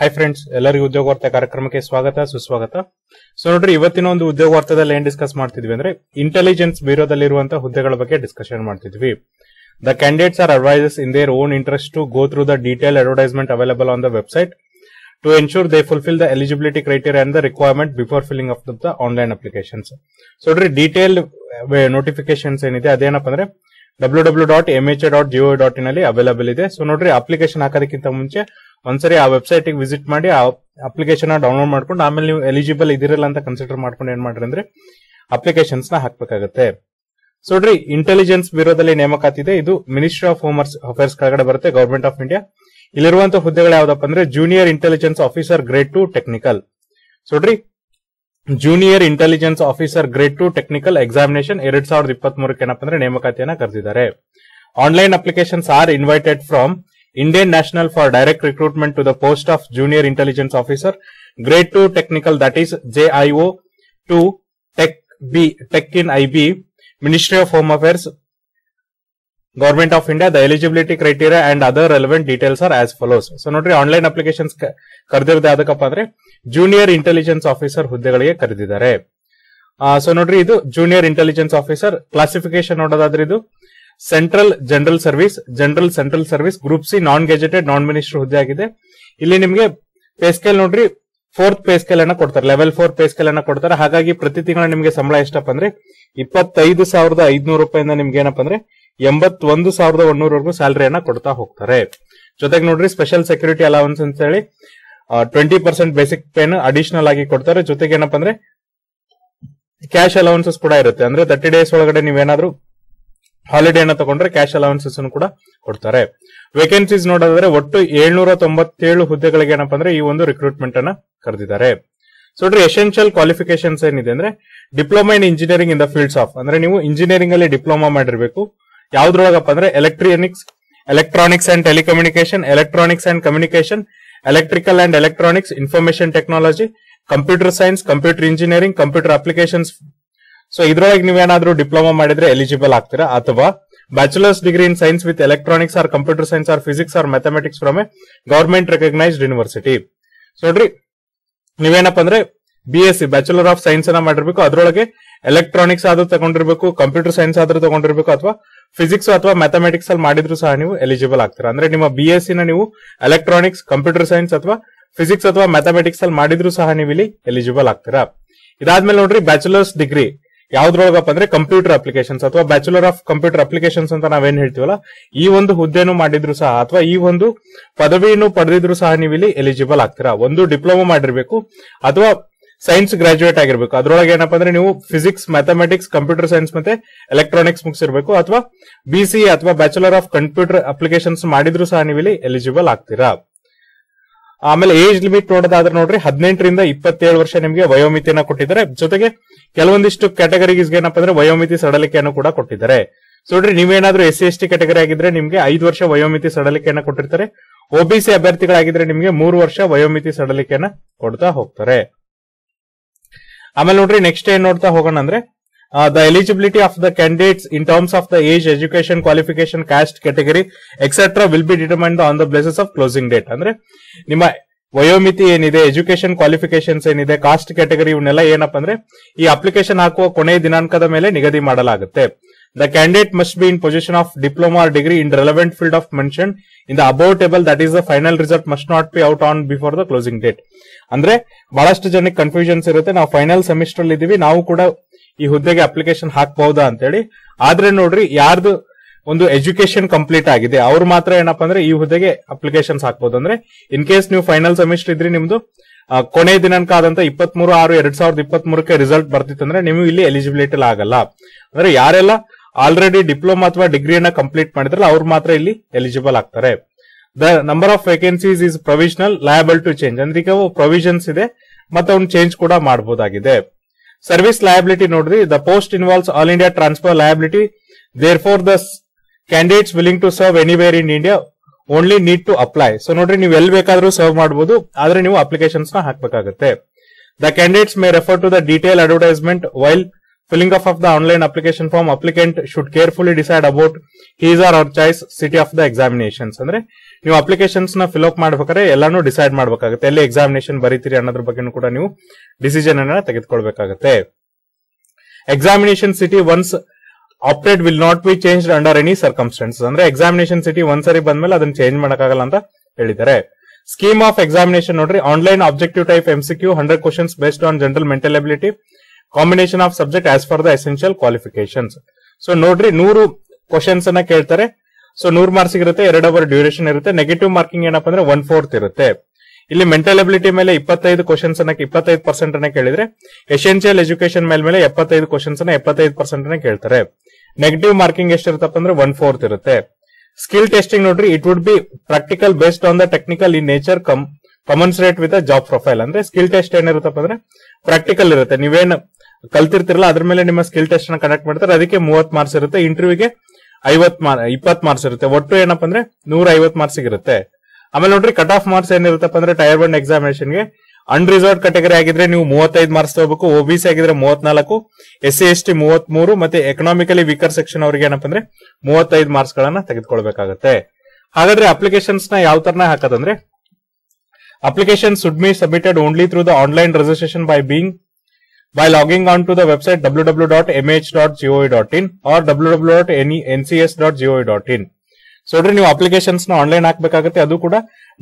Hi friends ಎಲ್ಲರಿಗೂ ಉದ್ಯೋಗ ವಾರ್ತೆ ಕಾರ್ಯಕ್ರಮಕ್ಕೆ ಸ್ವಾಗತ ಸುಸ್ವಾಗತ. ಸೋ ನೋಡ್ರಿ, ಇವತ್ತಿನ ಒಂದು ಉದ್ಯೋಗ ವಾರ್ತೆದಲ್ಲಿ ಏನ್ ಡಿಸ್ಕಸ್ ಮಾಡ್ತಿದ್ವಿ ಅಂದ್ರೆ ಇಂಟೆಲಿಜೆನ್ಸ್ ಬ್ಯೂರೋದಲ್ಲಿರುವಂತಹ ಹುದ್ದೆಗಳ ಬಗ್ಗೆ ಡಿಸ್ಕಷನ್ ಮಾಡ್ತಿದ್ವಿ. The candidates are advises in their own interest to go through the detail advertisement available on the website to ensure they fulfil the eligibility criteria and the requirement before filling of the online applications. So ನೋಡ್ರಿ, detail notifications ಏನಿದೆ ಅದೇನಪ್ಪ ಅಂದ್ರೆ www.mha.gov.in ಅಲ್ಲಿ available ಇದೆ. So ನೋಡ್ರಿ, application ಹಾಕೋದಕ್ಕಿಂತ ಮುಂಚೆ ಒಂದ್ಸರಿ ಆ ವೆಬ್ಸೈಟ್ ವಿಸಿಟ್ ಮಾಡಿ ಆ ಅಪ್ಲಿಕೇಶನ್ ಡೌನ್ಲೋಡ್ ಮಾಡ್ಕೊಂಡು ಆಮೇಲೆ ನೀವು ಎಲಿಜಿಬಲ್ ಇದಿರಲ್ಲ ಅಂತ ಕನ್ಸಿಡರ್ ಮಾಡ್ಕೊಂಡು ಏನ್ ಮಾಡ್ರಿ ಅಂದ್ರೆ ಅಪ್ಲಿಕೇಶನ್ಸ್ ನ ಹಾಕ್ಬೇಕಾಗತ್ತೆ. ಸೊ ನೋಡ್ರಿ, ಇಂಟೆಲಿಜೆನ್ಸ್ ಬ್ಯೂರೋದಲ್ಲಿ ನೇಮಕಾತಿ ಇದೆ. ಇದು ಮಿನಿಸ್ಟ್ರಿ ಆಫ್ ಹೋಮ್ ಅಫೇರ್ಸ್ ಕೆಳಗಡೆ ಬರುತ್ತೆ, ಗವರ್ಮೆಂಟ್ ಆಫ್ ಇಂಡಿಯಾ. ಇಲ್ಲಿರುವಂತಹ ಹುದ್ದೆಗಳು ಯಾವ್ದಪ್ಪ ಅಂದ್ರೆ junior intelligence officer grade 2 technical. So ನೋಡ್ರಿ, junior intelligence officer grade 2 technical examination 2023 ಏನಪ್ಪ ಅಂದ್ರೆ ನೇಮಕಾತಿಯನ್ನ ಕರೆದಿದ್ದಾರೆ. Online applications are invited from Indian National for direct recruitment to the post of Junior Intelligence Officer, Grade 2 Technical, that is JIO 2 Tech in IB, Ministry of Home Affairs, Government of India. The eligibility criteria and other relevant details are as follows. So ನೋಡ್ರಿ, online applications ಕರೆದಿರೋದು ಯಾವ್ದಕ್ಕಪ್ಪ ಅಂದ್ರೆ junior intelligence officer ಹುದ್ದೆಗಳಿಗೆ ಕರೆದಿದ್ದಾರೆ. So ನೋಡ್ರಿ, ಇದು junior intelligence officer classification ನೋಡೋದಾದ್ರೆ ಇದು central general service group C non gazetted non minister ಹುದ್ದೆ ಆಗಿದೆ. ಇಲ್ಲಿ ನಿಮಗೆ ಪೇ ಸ್ಕೇಲ್ ನೋಡ್ರಿ 4th ಪೇ ಸ್ಕೇಲ್ ಅನ್ನ ಕೊಡ್ತಾರೆ, ಲೆವೆಲ್ 4 ಪೇ ಸ್ಕೇಲ್ ಅನ್ನ ಕೊಡ್ತಾರೆ. ಹಾಗಾಗಿ ಪ್ರತಿ ತಿಂಗಳ ನಿಮಗೆ ಸಂಬಳ ಎಷ್ಟಪ್ಪ ಅಂದ್ರೆ 25,500 ರೂಪಾಯಿಂದ ನಿಮ್ಗೆ ಏನಪ್ಪ ಅಂದ್ರೆ 81,100 ವರೆಗೂ ಸ್ಯಾಲರಿಯನ್ನ ಕೊಡ್ತಾ ಹೋಗ್ತಾರೆ. ಜೊತೆಗೆ ನೋಡ್ರಿ, ಸ್ಪೆಷಲ್ ಸೆಕ್ಯೂರಿಟಿ ಅಲವೆನ್ಸ್ ಅಂತ ಹೇಳಿ 20% ಬೇಸಿಕ್ ಪೇನ್ ಅಡಿಷನಲ್ ಆಗಿ ಕೊಡ್ತಾರೆ. ಜೊತೆಗೆ ಏನಪ್ಪ ಅಂದ್ರೆ ಕ್ಯಾಶ್ ಅಲವೆನ್ಸಸ್ ಕೂಡ ಇರುತ್ತೆ. ಅಂದ್ರೆ 30 ಡೇಸ್ ಒಳಗಡೆ ನೀವೇನಾದ್ರೂ ಹಾಲಿಡೇ ಅನ್ನ ತಗೊಂಡ್ರೆ ಕ್ಯಾಶ್ ಅಲವೆನ್ಸಸ್ ಕೂಡ ಕೊಡ್ತಾರೆ. ವೇಕೆನ್ಸೀಸ್ ನೋಡೋದಾದ್ರೆ ಒಟ್ಟು 797 ಹುದ್ದೆಗಳಿಗೆ ಏನಪ್ಪ ಅಂದ್ರೆ ಈ ಒಂದು ರಿಕ್ರೂಟ್ಮೆಂಟ್ ಅನ್ನ ಕರೆದಿದ್ದಾರೆ. ಸೊ ನೋಡ್ರಿ, ಎಸೆನ್ಷಿಯಲ್ ಕ್ವಾಲಿಫಿಕೇಶನ್ಸ್ ಏನಿದೆ ಅಂದ್ರೆ diploma in engineering in the fields of, ಅಂದ್ರೆ ನೀವು ಇಂಜಿನಿಯರಿಂಗ್ ಅಲ್ಲಿ ಡಿಪ್ಲೊಮಾ ಮಾಡಿರ್ಬೇಕು. ಯಾವ್ದ್ರೊಳಗಪ್ಪ ಅಂದ್ರೆ electronics and telecommunication, electronics and communication, electrical and electronics, information technology, computer science, computer engineering, computer applications. So ಇದ್ರೊಳಗೆ ನೀವೇನಾದ್ರೂ ಡಿಪ್ಲೊಮಾ ಮಾಡಿದ್ರೆ ಎಲಿಜಿಬಲ್ ಆಗ್ತೀರಾ. ಅಥವಾ bachelors degree in science with electronics or computer science or physics or mathematics from a government recognised university. So ನೋಡ್ರಿ, ನೀವೇನಪ್ಪ ಅಂದ್ರೆ BSc bachelor of science ಅನ್ನ ಮಾಡಿರ್ಬೇಕು. ಅದ್ರೊಳಗೆ ಎಲೆಕ್ಟ್ರಾನಿಕ್ಸ್ ಆದ್ರೂ ತಗೊಂಡಿರ್ಬೇಕು, ಕಂಪ್ಯೂಟರ್ ಸೈನ್ಸ್ ಆದ್ರೂ ತಗೊಂಡಿರ್ಬೇಕು, ಅಥವಾ ಫಿಸಿಕ್ಸ್ ಅಥವಾ ಮ್ಯಾಥಮೆಟಿಕ್ಸ್ ಅಲ್ಲಿ ಮಾಡಿದ್ರು ಸಹ ನೀವು ಎಲಿಜಿಬಲ್ ಆಗ್ತೀರಾ. ಅಂದ್ರೆ ನಿಮ್ಮ BSc ನ ನೀವು ಎಲೆಕ್ಟ್ರಾನಿಕ್ಸ್, ಕಂಪ್ಯೂಟರ್ ಸೈನ್ಸ್ ಅಥವಾ ಫಿಸಿಕ್ಸ್ ಅಥವಾ ಮ್ಯಾಥಮೆಟಿಕ್ಸ್ ಅಲ್ಲಿ ಮಾಡಿದ್ರು ಸಹ ನೀವು ಇಲ್ಲಿ ಎಲಿಜಿಬಲ್ ಆಗ್ತೀರಾ. ಇದಾದ್ಮೇಲೆ ನೋಡ್ರಿ, ಬ್ಯಾಚುಲರ್ಸ್ ಡಿಗ್ರಿ ಯಾವ್ದ್ರೊಳಗಪ್ಪ ಅಂದ್ರೆ ಕಂಪ್ಯೂಟರ್ ಅಪ್ಲಿಕೇಶನ್ಸ್ ಅಥವಾ ಬ್ಯಾಚುಲರ್ ಆಫ್ ಕಂಪ್ಯೂಟರ್ ಅಪ್ಲಿಕೇಶನ್ಸ್ ಅಂತ ನಾವೇನ್ ಹೇಳ್ತೀವಲ್ಲ, ಈ ಒಂದು ಹುದ್ದೆನೂ ಮಾಡಿದ್ರು ಸಹ ಅಥವಾ ಈ ಒಂದು ಪದವಿಯನ್ನು ಪಡೆದಿದ್ರು ಸಹ ನೀವು ಇಲ್ಲಿ ಎಲಿಜಿಬಲ್ ಆಗ್ತೀರಾ. ಒಂದು ಡಿಪ್ಲೊಮಾ ಮಾಡಿರ್ಬೇಕು ಅಥವಾ ಸೈನ್ಸ್ ಗ್ರಾಜುಯೇಟ್ ಆಗಿರ್ಬೇಕು. ಅದ್ರೊಳಗೆ ಏನಪ್ಪಾ ಅಂದ್ರೆ ನೀವು ಫಿಸಿಕ್ಸ್, ಮ್ಯಾಥಮೆಟಿಕ್ಸ್, ಕಂಪ್ಯೂಟರ್ ಸೈನ್ಸ್ ಮತ್ತೆ ಎಲೆಕ್ಟ್ರಾನಿಕ್ಸ್ ಮುಗಿಸಿರ್ಬೇಕು. ಅಥವಾ BCA ಅಥವಾ ಬ್ಯಾಚುಲರ್ ಆಫ್ ಕಂಪ್ಯೂಟರ್ ಅಪ್ಲಿಕೇಶನ್ಸ್ ಮಾಡಿದ್ರು ಸಹ ನೀವು ಇಲ್ಲಿ ಎಲಿಜಿಬಲ್ ಆಗ್ತೀರಾ. ಆಮೇಲೆ ಏಜ್ ಲಿಮಿಟ್ ನೋಡೋದಾದ್ರೆ ನೋಡ್ರಿ, 18 ರಿಂದ 27 ವರ್ಷ ನಿಮಗೆ ವಯೋಮಿತಿಯನ್ನ ಕೊಟ್ಟಿದ್ದಾರೆ. ಜೊತೆಗೆ ಕೆಲವೊಂದಿಷ್ಟು ಕ್ಯಾಟಗರೀಸ್ಗೆ ಏನಪ್ಪಾ ಅಂದ್ರೆ ವಯೋಮಿತಿ ಸಡಲಿಕೆಯನ್ನು ಕೂಡ ಕೊಟ್ಟಿದ್ದಾರೆ. ಸೊ ನೋಡ್ರಿ, ನೀವೇನಾದ್ರೂ SC ST ಕ್ಯಾಟಗರಿ ಆಗಿದ್ರೆ ನಿಮ್ಗೆ 5 ವರ್ಷ ವಯೋಮಿತಿ ಸಡಲಿಕೆಯನ್ನ ಕೊಟ್ಟಿರ್ತಾರೆ. OBC ಅಭ್ಯರ್ಥಿಗಳಾಗಿದ್ರೆ ನಿಮ್ಗೆ 3 ವರ್ಷ ವಯೋಮಿತಿ ಸಡಲಿಕೆಯನ್ನ ಕೊಡ್ತಾ ಹೋಗ್ತಾರೆ. ಆಮೇಲೆ ನೋಡ್ರಿ, ನೆಕ್ಸ್ಟ್ ಏನ್ ನೋಡ್ತಾ ಹೋಗೋಣ ಅಂದ್ರೆ the eligibility of the candidates in terms of the age, education, qualification, caste, category, etc. will be determined on the basis of closing date. ಅಂದ್ರೆ ನಿಮ್ಮ ವಯೋಮಿತಿ ಏನಿದೆ, ಎಜುಕೇಶನ್ ಕ್ವಾಲಿಫಿಕೇಶನ್ಸ್ ಏನಿದೆ, ಕಾಸ್ಟ್ ಕ್ಯಾಟಗರಿ, ಇವನ್ನೆಲ್ಲ ಏನಪ್ಪ ಅಂದ್ರೆ ಈ ಅಪ್ಲಿಕೇಶನ್ ಹಾಕುವ ಕೊನೆಯ ದಿನಾಂಕದ ಮೇಲೆ ನಿಗದಿ ಮಾಡಲಾಗುತ್ತೆ. The candidate must be in possession of diploma or degree in relevant field of mentioned in the above table. That is the final result must not be out on before the closing date. ಅಂದ್ರೆ ಬಹಳಷ್ಟು ಜನಕ್ಕೆ confusions ಇರುತ್ತೆ. ನಾವು final semester ಅಲ್ಲಿ ಇದೀವಿ, ನಾವು ಕೂಡ ಈ ಹುದ್ದೆಗೆ ಅಪ್ಲಿಕೇಶನ್ ಹಾಕಬಹುದಾ ಅಂತ ಹೇಳಿ. ಆದ್ರೆ ನೋಡ್ರಿ, ಯಾರ್ದು ಒಂದು ಎಜುಕೇಶನ್ ಕಂಪ್ಲೀಟ್ ಆಗಿದೆ ಅವ್ರು ಮಾತ್ರ ಏನಪ್ಪಾ ಅಂದ್ರೆ ಈ ಹುದ್ದೆಗೆ ಅಪ್ಲಿಕೇಶನ್ಸ್ ಹಾಕಬಹುದು. ಅಂದ್ರೆ ಇನ್ ಕೇಸ್ ನೀವು ಫೈನಲ್ ಸೆಮಿಸ್ಟರ್ ಇದ್ರಿ, ನಿಮ್ದು ಕೊನೆಯ ದಿನಾಂಕ ಆದಂತ 23/6/2023 ರಿಸಲ್ಟ್ ಬರ್ತಿತ್ತಂದ್ರೆ ನೀವು ಇಲ್ಲಿ ಎಲಿಜಿಬಿಲಿಟಿ ಆಗಲ್ಲ. ಅಂದ್ರೆ ಯಾರೆಲ್ಲ ಆಲ್ರೆಡಿ ಡಿಪ್ಲೊಮಾ ಅಥವಾ ಡಿಗ್ರಿಯನ್ನ ಕಂಪ್ಲೀಟ್ ಮಾಡಿದ್ರಲ್ಲ ಅವ್ರು ಮಾತ್ರ ಇಲ್ಲಿ ಎಲಿಜಿಬಲ್ ಆಗ್ತಾರೆ. The number of vacancies is provisional, liable to change. ಅಂದ್ರೆ ಈಗ ಪ್ರೊವಿಷನ್ಸ್ ಇದೆ ಮತ್ತೆ ಅವ್ನು ಚೇಂಜ್ ಕೂಡ ಮಾಡಬಹುದಾಗಿದೆ. ಸರ್ವಿಸ್ ಲಯಬಿಲಿಟಿ ನೋಡ್ರಿ, the post involves all India transfer liability. Therefore the candidates willing to serve anywhere in India only need to apply. So ನೋಡ್ರಿ, ನೀವು ಎಲ್ಲಿ ಬೇಕಾದ್ರೂ ಸರ್ವ್ ಮಾಡಬಹುದು, ಆದ್ರೆ ನೀವು ಅಪ್ಲಿಕೇಶನ್ಸ್ ನ ಹಾಕಬೇಕಾಗುತ್ತೆ. The candidates may refer to the detail advertisement while filling of the online application form. Applicant should carefully decide about his or her choice city of the examinations. ಅಂದ್ರೆ ನೀವು ಅಪ್ಲಿಕೇಶನ್ಸ್ ನ fill up ಮಾಡ್ಬೇಕಾದ್ರೆ ಎಲ್ಲಾನು decide ಮಾಡ್ಬೇಕಾಗುತ್ತೆ, ಎಲ್ಲಿ examination ಬರೀತೀರಿ ಅನ್ನೋದ್ರ ಬಗ್ಗೆ ಕೂಡ ನೀವು ಡಿಸಿಷನ್ ಅನ್ನ ತೆಗೆದುಕೊಳ್ಬೇಕಾಗುತ್ತೆ. Examination city once opted will not be change under any circumstances. ಅಂದ್ರೆ ಎಕ್ಸಾಮಿನೇಷನ್ ಸಿಟಿ ಒಂದ್ಸರಿ ಬಂದ್ಮೇಲೆ ಅದನ್ನ ಚೇಂಜ್ ಮಾಡಕ್ಕಾಗಲ್ಲ ಅಂತ ಹೇಳಿದ್ದಾರೆ. ಸ್ಕೀಮ್ ಆಫ್ ಎಕ್ಸಾಮಿನೇಷನ್ ನೋಡ್ರಿ, online objective type MCQ 100 questions based on general mental ability, combination of subject as for the essential qualifications. So ನೋಡ್ರಿ 100 questions ಅನ್ನ ಕೇಳ್ತಾರೆ. ಸೊ 100 ಮಾರ್ಕ್ಸ್ ಇರುತ್ತೆ, 2 ಅವರ್ ಡ್ಯೂರೇಷನ್ ಇರುತ್ತೆ. ನೆಗೆಟಿವ್ ಮಾರ್ಕಿಂಗ್ ಏನಪ್ಪಾ ಅಂದ್ರೆ 1/4 ಇರುತ್ತೆ. ಇಲ್ಲಿ ಮೆಂಟಲ್ ಎಬಿಲಿಟಿ ಮೇಲೆ 25 ಕ್ವಶನ್ಸ್ ಅನ್ನ 25% ಅನ್ನ ಕೇಳಿದ್ರೆ, ಎಸೆನ್ಷಿಯಲ್ ಎಜುಕೇಶನ್ ಮೇಲೆ 75 ಕ್ವಶನ್ಸ್ ಅನ್ನ 75% ಅನ್ನ ಕೇಳ್ತಾರೆ. ನೆಗೆಟಿವ್ ಮಾರ್ಕಿಂಗ್ ಎಷ್ಟಿರುತ್ತಪ್ಪ ಅಂದ್ರೆ 1/4 ಇರುತ್ತೆ. ಸ್ಕಿಲ್ ಟೆಸ್ಟಿಂಗ್ ನೋಡ್ರಿ, it would be practical based on the technical in nature commensurate with job profile. ಅಂದ್ರೆ ಸ್ಕಿಲ್ ಟೆಸ್ಟ್ ಏನಿರುತ್ತಪ್ಪ ಅಂದ್ರೆ ಪ್ರಾಕ್ಟಿಕಲ್ ಇರುತ್ತೆ, ನೀವೇನ್ ಕಲ್ತಿರ್ತಿರಲ್ಲ ಅದ್ರ ಮೇಲೆ ನಿಮ್ಮ ಸ್ಕಿಲ್ ಟೆಸ್ಟ್ ನ ಕಂಡಕ್ಟ್ ಮಾಡ್ತಾರೆ. ಅದಕ್ಕೆ 30 ಮಾರ್ಕ್ಸ್ ಇರುತ್ತೆ. ಇಂಟರ್ವ್ಯೂಗೆ 20 ಮಾರ್ಕ್ಸ್ ಇರುತ್ತೆ. ಒಟ್ಟು ಏನಪ್ಪಾ ಅಂದ್ರೆ 150 ಮಾರ್ಕ್ಸ್ ಇರುತ್ತೆ. ಆಮೇಲೆ ನೋಡ್ರಿ ಕಟ್ ಆಫ್ ಮಾರ್ಕ್ಸ್ ಏನಿರುತ್ತಪ್ಪ ಅಂದ್ರೆ ಟೈರ್ 1 ಎಕ್ಸಾಮಿನೇಷನ್ ಗೆ ಅನ್ರಿಸರ್ವ್ಡ್ ಕ್ಯಾಟಗರಿ ಆಗಿದ್ರೆ ನೀವು 35 ಮಾರ್ಕ್ಸ್ ತಗೋಬೇಕು, OBC ಆಗಿದ್ರೆ 34, SC ST 33, ಮತ್ತೆ ಎಕನಾಮಿಕಲಿ ವೀಕರ್ ಸೆಕ್ಷನ್ ಅವರಿಗೆ ಏನಪ್ಪಾ ಅಂದ್ರೆ 35 ಮಾರ್ಕ್ಸ್ ಗಳನ್ನ ತೆಗೆದುಕೊಳ್ಬೇಕಾಗುತ್ತೆ. ಹಾಗಾದ್ರೆ ಅಪ್ಲಿಕೇಶನ್ಸ್ ನ ಯಾವ ತರನ ಹಾಕೋದಂದ್ರೆ, application should be submitted only through the online registration by logging on to the website www.mh.gov.in or www.ncs.gov.in. So ನೋಡ್ರಿ ನೀವು ಅಪ್ಲಿಕೇಶನ್ಸ್ ನ ಆನ್ಲೈನ್ ಹಾಕಬೇಕಾಗುತ್ತೆ, ಅದು ಕೂಡ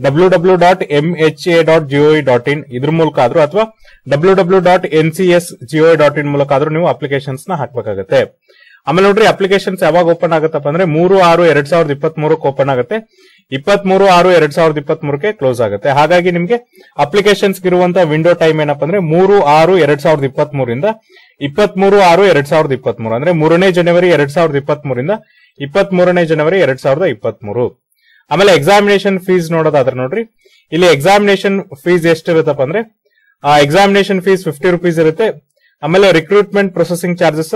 www.mha.gov.in ಇದ್ರ ಮೂಲಕ ಆದ್ರೂ ಅಥವಾ www.ncs.gov.in ಮೂಲಕ ಆದ್ರೂ ನೀವು ಅಪ್ಲಿಕೇಶನ್ಸ್ ನ ಹಾಕಬೇಕಾಗುತ್ತೆ. ಆಮೇಲೆ ನೋಡ್ರಿ ಅಪ್ಲಿಕೇಶನ್ಸ್ ಯಾವಾಗ ಓಪನ್ ಆಗುತ್ತಪ್ಪ ಅಂದ್ರೆ 3/6/2023 ಓಪನ್ ಆಗುತ್ತೆ, 23/6/2023 ಕ್ಲೋಸ್ ಆಗುತ್ತೆ. ಹಾಗಾಗಿ ನಿಮ್ಗೆ ಅಪ್ಲಿಕೇಶನ್ಸ್ ಇರುವಂತ ವಿಂಡೋ ಟೈಮ್ ಏನಪ್ಪಾ ಅಂದ್ರೆ 3/6/2023 ಇಂದ 23/6/2023 ಅಂದ್ರೆ 3ನೇ ಜನವರಿ 2023 ಇಂದ 23ನೇ ಜನವರಿ 2023. ಆಮೇಲೆ ಎಕ್ಸಾಮಿನೇಷನ್ ಫೀಸ್ ನೋಡೋದಾದ್ರೆ ನೋಡ್ರಿ, ಇಲ್ಲಿ ಎಕ್ಸಾಮಿನೇಷನ್ ಫೀಸ್ ಎಷ್ಟಿರುತ್ತಪ್ಪ ಅಂದ್ರೆ ಎಕ್ಸಾಮಿನೇಷನ್ ಫೀಸ್ 50 ರೂಪೀಸ್ ಇರುತ್ತೆ. ಆಮೇಲೆ ರಿಕ್ರೂಟ್ಮೆಂಟ್ ಪ್ರೊಸೆಸಿಂಗ್ ಚಾರ್ಜಸ್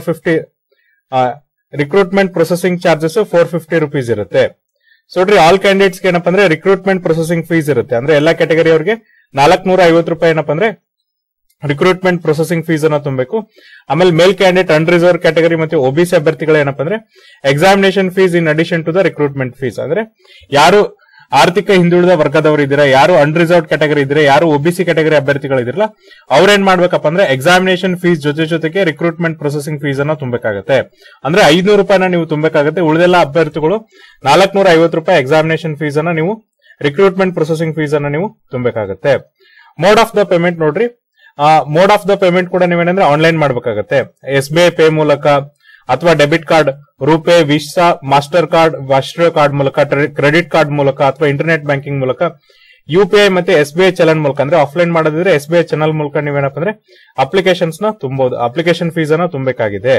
450 ರೂಪೀಸ್ ಇರುತ್ತೆ. ಸೊ ನೋಡ್ರಿ ಆಲ್ ಕ್ಯಾಂಡಿಡೇಟ್ಸ್ ಏನಪ್ಪಾ ಅಂದ್ರೆ ರಿಕ್ರೂಟ್ಮೆಂಟ್ ಪ್ರೊಸೆಸಿಂಗ್ ಫೀಸ್ ಇರುತ್ತೆ. ಅಂದ್ರೆ ಎಲ್ಲಾ ಕ್ಯಾಟಗರಿ ಅವರಿಗೆ 450 ರೂಪಾಯಿ ಏನಪ್ಪಾ ಅಂದ್ರೆ ರಿಕ್ರೂಟ್ಮೆಂಟ್ ಪ್ರೊಸೆಸಿಂಗ್ ಫೀಸ್ ಅನ್ನ ತುಂಬಬೇಕು. ಆಮೇಲೆ ಮೇಲ್ ಕ್ಯಾಂಡಿಡೇಟ್, ಅನ್ರಿಸರ್ವ್ ಕ್ಯಾಟಗರಿ ಮತ್ತೆ OBC ಅಭ್ಯರ್ಥಿಗಳು ಏನಪ್ಪಾ ಅಂದ್ರೆ examination fees in addition to the recruitment fees. ಅಂದ್ರೆ ಯಾರು ಆರ್ಥಿಕ ಹಿಂದುಳಿದ ವರ್ಗದವರು ಇದ್ದೀರಾ, ಯಾರು ಅನ್ರಿಸರ್ವ್ ಕ್ಯಾಟಗರಿ ಇದ್ರೆ, ಯಾರು OBC ಕ್ಯಾಟಗರಿ ಅಭ್ಯರ್ಥಿಗಳು ಇದ್ರಲ್ಲ ಅವ್ರೇನ್ ಮಾಡ್ಬೇಕಪ್ಪ ಅಂದ್ರೆ ಎಕ್ಸಾಮಿನೇಷನ್ ಫೀಸ್ ಜೊತೆಗೆ ರಿಕ್ರೂಟ್ಮೆಂಟ್ ಪ್ರೊಸೆಸಿಂಗ್ ಫೀಸ್ ಅನ್ನ ತುಂಬಬೇಕಾಗುತ್ತೆ. ಅಂದ್ರೆ 500 ರೂಪಾಯಿನ ನೀವು ತುಂಬಬೇಕಾಗುತ್ತೆ. ಉಳಿದೆಲ್ಲ ಅಭ್ಯರ್ಥಿಗಳು 450 ರೂಪಾಯಿ ಎಕ್ಸಾಮಿನೇಷನ್ ಫೀಸ್ ಅನ್ನ ನೀವು ರಿಕ್ರೂಟ್ಮೆಂಟ್ ಪ್ರೊಸೆಸಿಂಗ್ ಫೀಸ್ ಅನ್ನ ನೀವು ತುಂಬಬೇಕಾಗುತ್ತೆ. ಮೋಡ್ ಆಫ್ ದ ಪೇಮೆಂಟ್ ನೋಡ್ರಿ, ಮೋಡ್ ಆಫ್ ದ ಪೇಮೆಂಟ್ ಕೂಡ ನೀವೇನಂದ್ರೆ ಆನ್ಲೈನ್ ಮಾಡ್ಬೇಕಾಗತ್ತೆ. SBI ಪೇ ಮೂಲಕ ಅಥವಾ debit card, RuPay, Visa, Mastercard, ರಾಷ್ಟ್ರೀಯ ಕಾರ್ಡ್ ಮೂಲಕ, ಕ್ರೆಡಿಟ್ ಕಾರ್ಡ್ ಮೂಲಕ ಅಥವಾ ಇಂಟರ್ನೆಟ್ ಬ್ಯಾಂಕಿಂಗ್ ಮೂಲಕ, UPI ಮತ್ತೆ SBI ಚಲನ್ ಮೂಲಕ. ಅಂದ್ರೆ ಆಫ್ಲೈನ್ ಮಾಡೋದಿದ್ರೆ SBI ಚಾನಲ್ ಮೂಲಕ ನೀವೇನಪ್ಪ ಅಂದ್ರೆ ಅಪ್ಲಿಕೇಶನ್ಸ್ ನ ತುಂಬಬಹುದು, ಅಪ್ಲಿಕೇಶನ್ ಫೀಸ್ ಅನ್ನ ತುಂಬಬೇಕಾಗಿದೆ.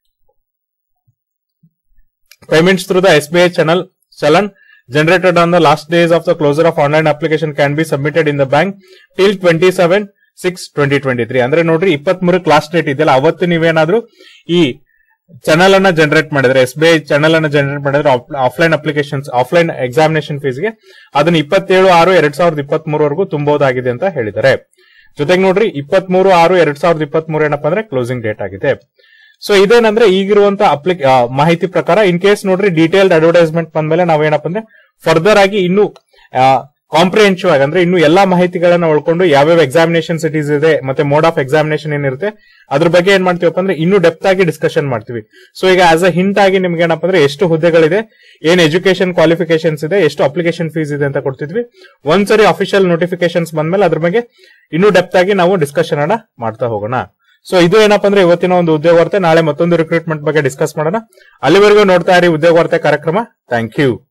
Payments through the SBI challan generated on the last days of the closure of online application can be submitted in the bank till 27/6/2023. ಅಂದ್ರೆ ನೋಡ್ರಿ 23 ಲಾಸ್ಟ್ ಡೇಟ್ ಇದೆಯಲ್ಲ, ಅವತ್ತು ನೀವೇನಾದ್ರೂ ಈ ಚಾನಲ್ ಅನ್ನ ಜನರೇಟ್ ಮಾಡಿದ್ರೆ, SBI ಚಾನಲ್ ಅನ್ನ ಜನರೇಟ್ ಮಾಡಿದ್ರೆ ಆಫ್ಲೈನ್ ಅಪ್ಲಿಕೇಶನ್ಸ್, ಆಫ್ಲೈನ್ ಎಕ್ಸಾಮಿನೇಷನ್ ಫೀಸ್ಗೆ ಅದನ್ನ 27/6/2023 ವರೆಗೂ ತುಂಬಬಹುದಾಗಿದೆ ಅಂತ ಹೇಳಿದ್ದಾರೆ. ಜೊತೆಗೆ ನೋಡ್ರಿ 23/6/2023 ಏನಪ್ಪಾ ಅಂದ್ರೆ ಕ್ಲೋಸಿಂಗ್ ಡೇಟ್ ಆಗಿದೆ. ಸೊ ಇದೇನಂದ್ರೆ ಈಗಿರುವಂತ ಮಾಹಿತಿ ಪ್ರಕಾರ. ಇನ್ ಕೇಸ್ ನೋಡ್ರಿ ಡೀಟೇಲ್ಡ್ ಅಡ್ವರ್ಟೈಸ್ಮೆಂಟ್ ಬಂದ್ಮೇಲೆ ನಾವೇನಪ್ಪ ಅಂದ್ರೆ ಫರ್ದರ್ ಆಗಿ ಇನ್ನು ಕಾಂಪ್ರಿಹೆನ್ಸಿವ್ ಆಗಿ ಅಂದ್ರೆ ಇನ್ನು ಎಲ್ಲಾ ಮಾಹಿತಿಗಳನ್ನ ಒಳ್ಕೊಂಡು ಯಾವ್ಯಾವ ಎಕ್ಸಾಮಿನೇಷನ್ ಸಿಟೀಸ್ ಇದೆ ಮತ್ತೆ ಮೋಡ್ ಆಫ್ ಎಕ್ಸಾಮಿನೇಷನ್ ಏನಿರುತ್ತೆ ಅದ್ರ ಬಗ್ಗೆ ಏನ್ ಮಾಡ್ತೀವಪ್ಪ ಅಂದ್ರೆ ಇನ್ನು ಡೆಪ್ತ್ ಆಗಿ ಡಿಸ್ಕಷನ್ ಮಾಡ್ತೀವಿ. ಸೊ ಈಗ ಆಸ್ ಅ ಹಿಂಟ್ ಆಗಿ ನಿಮ್ಗೆ ಏನಪ್ಪ ಅಂದ್ರೆ ಎಷ್ಟು ಹುದ್ದೆಗಳಿದೆ, ಏನ್ ಎಜುಕೇಶನ್ ಕ್ವಾಲಿಫಿಕೇಶನ್ಸ್ ಇದೆ, ಎಷ್ಟು ಅಪ್ಲಿಕೇಶನ್ ಫೀಸ್ ಇದೆ ಅಂತ ಕೊಡ್ತಿದ್ವಿ. ಒಂದ್ಸರಿ ಅಫಿಷಿಯಲ್ ನೋಟಿಫಿಕೇಶನ್ಸ್ ಬಂದ್ಮೇಲೆ ಅದ್ರ ಬಗ್ಗೆ ಇನ್ನು ಡೆಪ್ತ್ ಆಗಿ ನಾವು ಡಿಸ್ಕಷನ್ ಅನ್ನ ಮಾಡ್ತಾ ಹೋಗೋಣ. ಸೊ ಇದು ಏನಪ್ಪಾ ಅಂದ್ರೆ ಇವತ್ತಿನ ಒಂದು ಉದ್ಯೋಗ ವಾರ್ತೆ. ನಾಳೆ ಮತ್ತೊಂದು ರಿಕ್ರೂಟ್ಮೆಂಟ್ ಬಗ್ಗೆ ಡಿಸ್ಕಸ್ ಮಾಡೋಣ. ಅಲ್ಲಿವರೆಗೂ ನೋಡ್ತಾ ಇರಿ ಉದ್ಯೋಗ ವಾರ್ತೆ ಕಾರ್ಯಕ್ರಮ. Thank you.